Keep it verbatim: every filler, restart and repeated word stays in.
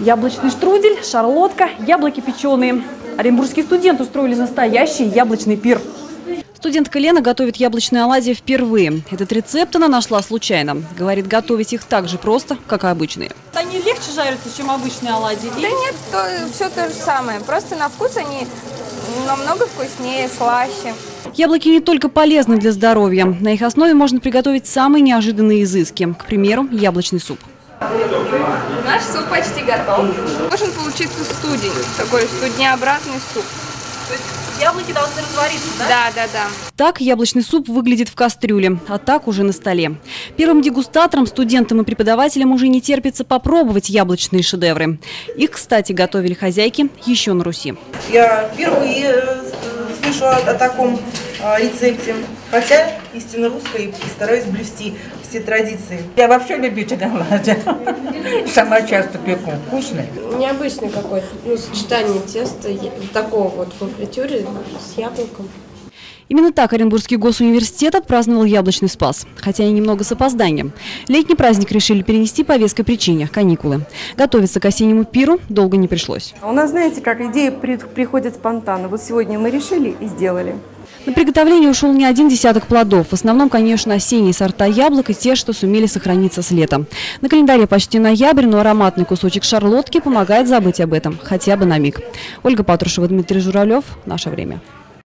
Яблочный штрудель, шарлотка, яблоки печеные. Оренбургские студенты устроили настоящий яблочный пир. Студентка Лена готовит яблочные оладьи впервые. Этот рецепт она нашла случайно. Говорит, готовить их так же просто, как и обычные. Они легче жарятся, чем обычные оладьи? Да нет, то, все то же самое. Просто на вкус они намного вкуснее, слаще. Яблоки не только полезны для здоровья. На их основе можно приготовить самые неожиданные изыски. К примеру, яблочный суп. Наш суп почти готов. Должен получиться студень, такой студнеобразный суп. То есть яблоки должны развариться, да? Да, да, да. Так яблочный суп выглядит в кастрюле, а так уже на столе. Первым дегустаторам, студентам и преподавателям уже не терпится попробовать яблочные шедевры. Их, кстати, готовили хозяйки еще на Руси. Я впервые слышу о, о таком о, рецепте, хотя истинно русская и стараюсь блюсти все традиции. Я вообще любитель оладья. Сама часто пеку. Вкусный. Необычный какой-то, ну, сочетание теста такого вот во фритюре с яблоком. Именно так Оренбургский госуниверситет отпраздновал яблочный спас, хотя и немного с опозданием. Летний праздник решили перенести по веской причине – каникулы. Готовиться к осеннему пиру долго не пришлось. У нас, знаете, как идея приходит спонтанно. Вот сегодня мы решили и сделали. На приготовление ушел не один десяток плодов. В основном, конечно, осенние сорта яблок и те, что сумели сохраниться с лета. На календаре почти ноябрь, но ароматный кусочек шарлотки помогает забыть об этом хотя бы на миг. Ольга Патрушева, Дмитрий Журавлев. Наше время.